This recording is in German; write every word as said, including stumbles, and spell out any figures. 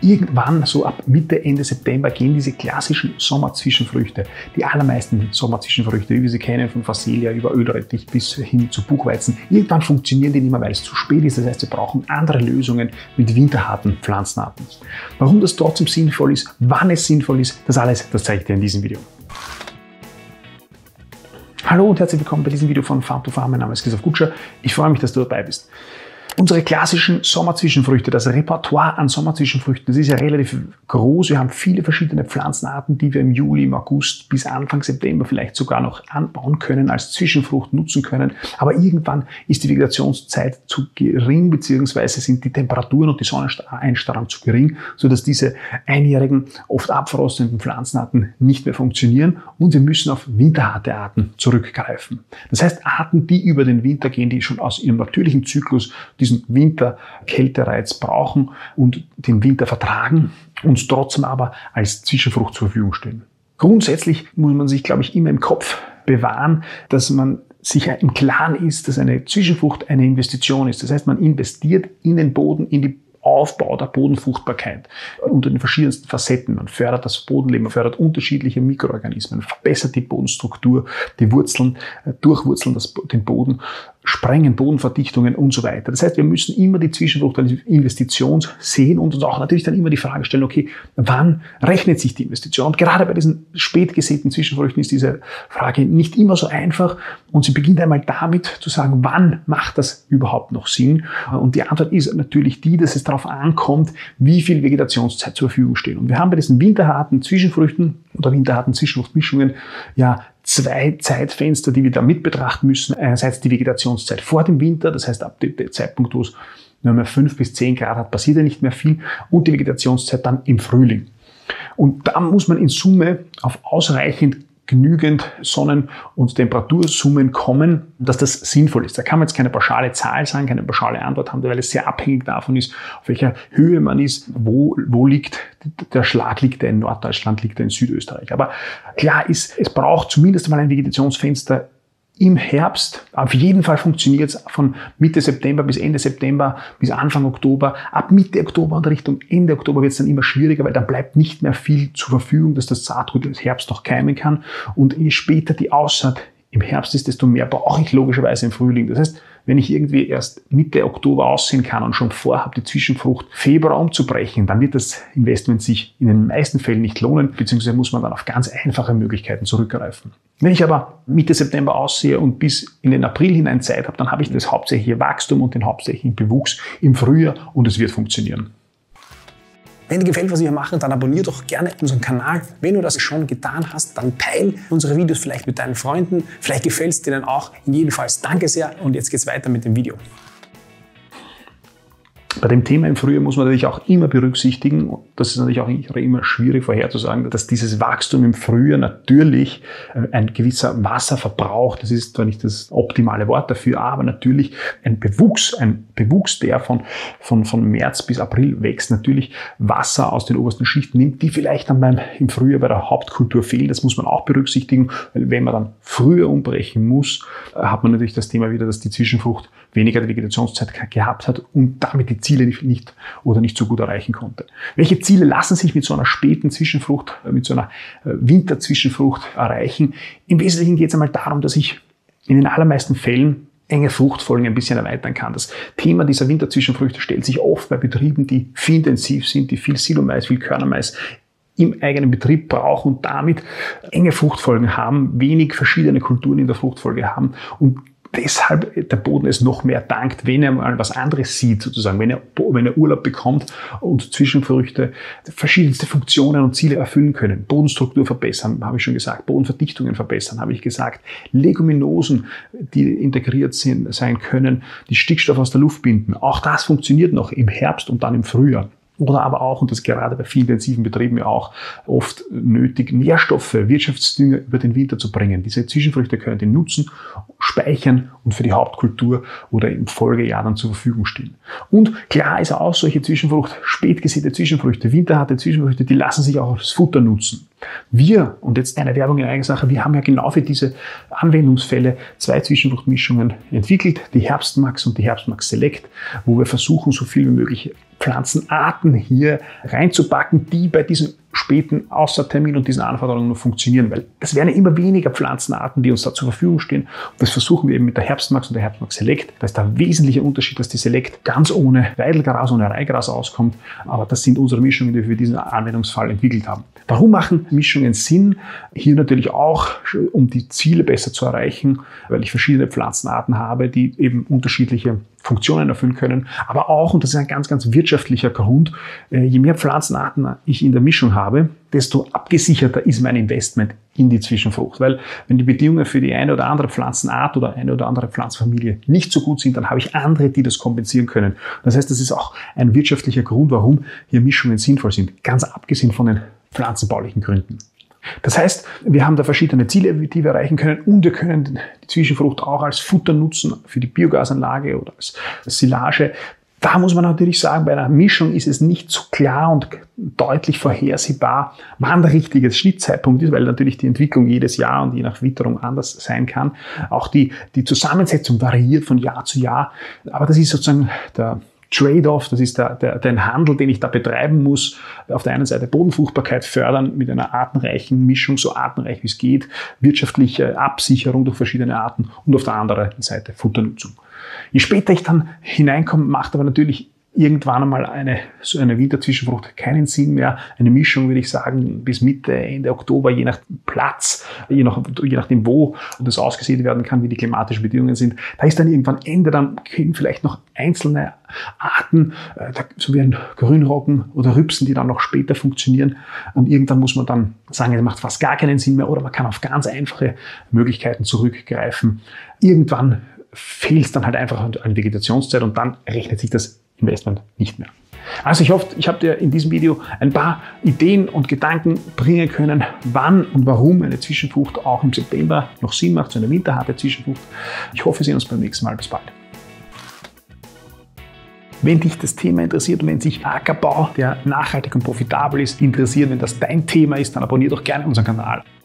Irgendwann, so ab Mitte, Ende September, gehen diese klassischen Sommerzwischenfrüchte, die allermeisten Sommerzwischenfrüchte, wie wir sie kennen, von Phacelia über Ölrettich bis hin zu Buchweizen, irgendwann funktionieren die nicht mehr, weil es zu spät ist. Das heißt, wir brauchen andere Lösungen mit winterharten Pflanzenarten. Warum das trotzdem sinnvoll ist, wann es sinnvoll ist, das alles, das zeige ich dir in diesem Video. Hallo und herzlich willkommen bei diesem Video von Farm to Farm. Mein Name ist Christoph Gutscher. Ich freue mich, dass du dabei bist. Unsere klassischen Sommerzwischenfrüchte, das Repertoire an Sommerzwischenfrüchten, das ist ja relativ groß. Wir haben viele verschiedene Pflanzenarten, die wir im Juli, im August bis Anfang September vielleicht sogar noch anbauen können, als Zwischenfrucht nutzen können. Aber irgendwann ist die Vegetationszeit zu gering, beziehungsweise sind die Temperaturen und die Sonneneinstrahlung zu gering, sodass diese einjährigen, oft abfrostenden Pflanzenarten nicht mehr funktionieren und wir müssen auf winterharte Arten zurückgreifen. Das heißt, Arten, die über den Winter gehen, die schon aus ihrem natürlichen Zyklus diesen Winter-Kältereiz brauchen und den Winter vertragen, uns trotzdem aber als Zwischenfrucht zur Verfügung stehen. Grundsätzlich muss man sich, glaube ich, immer im Kopf bewahren, dass man sich im Klaren ist, dass eine Zwischenfrucht eine Investition ist. Das heißt, man investiert in den Boden, in die Aufbau der Bodenfruchtbarkeit unter den verschiedensten Facetten. Man fördert das Bodenleben, man fördert unterschiedliche Mikroorganismen, verbessert die Bodenstruktur, die Wurzeln, durchwurzeln das, den Boden, sprengen Bodenverdichtungen und so weiter. Das heißt, wir müssen immer die Zwischenfrucht als Investition sehen und uns auch natürlich dann immer die Frage stellen, okay, wann rechnet sich die Investition? Und gerade bei diesen spät gesäten Zwischenfrüchten ist diese Frage nicht immer so einfach und sie beginnt einmal damit zu sagen, wann macht das überhaupt noch Sinn? Und die Antwort ist natürlich die, dass es darauf ankommt, wie viel Vegetationszeit zur Verfügung steht. Und wir haben bei diesen winterharten Zwischenfrüchten oder winterharten Zwischenfruchtmischungen ja zwei Zeitfenster, die wir da mit betrachten müssen. Einerseits die Vegetationszeit vor dem Winter, das heißt ab dem Zeitpunkt, wo es nur mehr fünf bis zehn Grad hat, passiert ja nicht mehr viel, und die Vegetationszeit dann im Frühling. Und da muss man in Summe auf ausreichend genügend Sonnen- und Temperatursummen kommen, dass das sinnvoll ist. Da kann man jetzt keine pauschale Zahl sagen, keine pauschale Antwort haben, weil es sehr abhängig davon ist, auf welcher Höhe man ist, wo, wo liegt der Schlag, liegt er in Norddeutschland, liegt er in Südösterreich. Aber klar ist, es braucht zumindest mal ein Vegetationsfenster im Herbst. Auf jeden Fall funktioniert es von Mitte September bis Ende September bis Anfang Oktober. Ab Mitte Oktober und Richtung Ende Oktober wird es dann immer schwieriger, weil dann bleibt nicht mehr viel zur Verfügung, dass das Saatgut im Herbst noch keimen kann. Und je später die Aussaat im Herbst ist, desto mehr brauche ich logischerweise im Frühling. Das heißt, wenn ich irgendwie erst Mitte Oktober aussehen kann und schon vorhabe, die Zwischenfrucht Februar umzubrechen, dann wird das Investment sich in den meisten Fällen nicht lohnen, beziehungsweise muss man dann auf ganz einfache Möglichkeiten zurückgreifen. Wenn ich aber Mitte September aussehe und bis in den April hinein Zeit habe, dann habe ich das hauptsächliche Wachstum und den hauptsächlichen Bewuchs im Frühjahr und es wird funktionieren. Wenn dir gefällt, was wir machen, dann abonniere doch gerne unseren Kanal. Wenn du das schon getan hast, dann teile unsere Videos vielleicht mit deinen Freunden. Vielleicht gefällt es dir dann auch. In jedem Fall danke sehr und jetzt geht's weiter mit dem Video. Bei dem Thema im Frühjahr muss man natürlich auch immer berücksichtigen, das ist natürlich auch immer schwierig vorherzusagen, dass dieses Wachstum im Frühjahr natürlich ein gewisser Wasserverbrauch, das ist zwar nicht das optimale Wort dafür, aber natürlich ein Bewuchs, ein Bewuchs, der von, von, von März bis April wächst, natürlich Wasser aus den obersten Schichten nimmt, die vielleicht dann beim, im Frühjahr bei der Hauptkultur fehlen. Das muss man auch berücksichtigen, weil wenn man dann früher umbrechen muss, hat man natürlich das Thema wieder, dass die Zwischenfrucht weniger Vegetationszeit gehabt hat und damit die Ziele nicht oder nicht so gut erreichen konnte. Welche Ziele lassen sich mit so einer späten Zwischenfrucht, mit so einer Winterzwischenfrucht erreichen? Im Wesentlichen geht es einmal darum, dass ich in den allermeisten Fällen enge Fruchtfolgen ein bisschen erweitern kann. Das Thema dieser Winterzwischenfrüchte stellt sich oft bei Betrieben, die viehnintensiv sind, die viel Silomais, viel Körnermais im eigenen Betrieb brauchen und damit enge Fruchtfolgen haben, wenig verschiedene Kulturen in der Fruchtfolge haben und deshalb der Boden es noch mehr dankt, wenn er mal was anderes sieht, sozusagen, wenn er, wenn er Urlaub bekommt und Zwischenfrüchte verschiedenste Funktionen und Ziele erfüllen können. Bodenstruktur verbessern, habe ich schon gesagt, Bodenverdichtungen verbessern, habe ich gesagt, Leguminosen, die integriert sind, sein können, die Stickstoff aus der Luft binden. Auch das funktioniert noch im Herbst und dann im Frühjahr. Oder aber auch, und das gerade bei vielen intensiven Betrieben ja auch oft nötig, Nährstoffe, Wirtschaftsdünger über den Winter zu bringen. Diese Zwischenfrüchte können den nutzen, speichern und für die Hauptkultur oder im Folgejahr dann zur Verfügung stehen. Und klar ist auch, solche Zwischenfrucht, spät gesäte Zwischenfrüchte, winterharte Zwischenfrüchte, die lassen sich auch als Futter nutzen. Wir, und jetzt eine Werbung in eigener Sache, wir haben ja genau für diese Anwendungsfälle zwei Zwischenfruchtmischungen entwickelt, die Herbstmax und die Herbstmax Select, wo wir versuchen, so viel wie möglich Pflanzenarten hier reinzupacken, die bei diesem späten Außertermin und diesen Anforderungen noch funktionieren, weil es werden ja immer weniger Pflanzenarten, die uns da zur Verfügung stehen. Und das versuchen wir eben mit der Herbstmax und der Herbstmax Select. Da ist der wesentliche Unterschied, dass die Select ganz ohne Weidelgras, ohne Reihgras auskommt. Aber das sind unsere Mischungen, die wir für diesen Anwendungsfall entwickelt haben. Warum machen Mischungen Sinn? Hier natürlich auch, um die Ziele besser zu erreichen, weil ich verschiedene Pflanzenarten habe, die eben unterschiedliche Funktionen erfüllen können. Aber auch, und das ist ein ganz, ganz wirtschaftlicher Grund, je mehr Pflanzenarten ich in der Mischung habe, desto abgesicherter ist mein Investment in die Zwischenfrucht. Weil wenn die Bedingungen für die eine oder andere Pflanzenart oder eine oder andere Pflanzenfamilie nicht so gut sind, dann habe ich andere, die das kompensieren können. Das heißt, das ist auch ein wirtschaftlicher Grund, warum hier Mischungen sinnvoll sind. Ganz abgesehen von den pflanzenbaulichen Gründen. Das heißt, wir haben da verschiedene Ziele, die wir erreichen können, und wir können die Zwischenfrucht auch als Futter nutzen für die Biogasanlage oder als Silage. Da muss man natürlich sagen, bei einer Mischung ist es nicht so klar und deutlich vorhersehbar, wann der richtige Schnittzeitpunkt ist, weil natürlich die Entwicklung jedes Jahr und je nach Witterung anders sein kann. Auch die, die Zusammensetzung variiert von Jahr zu Jahr. Aber das ist sozusagen der Trade-off, das ist der, der, der Handel, den ich da betreiben muss. Auf der einen Seite Bodenfruchtbarkeit fördern mit einer artenreichen Mischung, so artenreich wie es geht, wirtschaftliche Absicherung durch verschiedene Arten und auf der anderen Seite Futternutzung. Je später ich dann hineinkomme, macht aber natürlich irgendwann einmal eine, so eine Winterzwischenfrucht keinen Sinn mehr. Eine Mischung, würde ich sagen, bis Mitte, Ende Oktober, je nach Platz, je, nach, je nachdem, wo das ausgesät werden kann, wie die klimatischen Bedingungen sind. Da ist dann irgendwann Ende, dann können vielleicht noch einzelne Arten, so wie ein Grünroggen oder Rübsen, die dann noch später funktionieren. Und irgendwann muss man dann sagen, es macht fast gar keinen Sinn mehr, oder man kann auf ganz einfache Möglichkeiten zurückgreifen. Irgendwann fehlt es dann halt einfach an Vegetationszeit und dann rechnet sich das Investment nicht mehr. Also ich hoffe, ich habe dir in diesem Video ein paar Ideen und Gedanken bringen können, wann und warum eine Zwischenfrucht auch im September noch Sinn macht, so eine winterharte Zwischenfrucht. Ich hoffe, wir sehen uns beim nächsten Mal. Bis bald. Wenn dich das Thema interessiert und wenn sich Ackerbau, der nachhaltig und profitabel ist, interessiert, wenn das dein Thema ist, dann abonniere doch gerne unseren Kanal.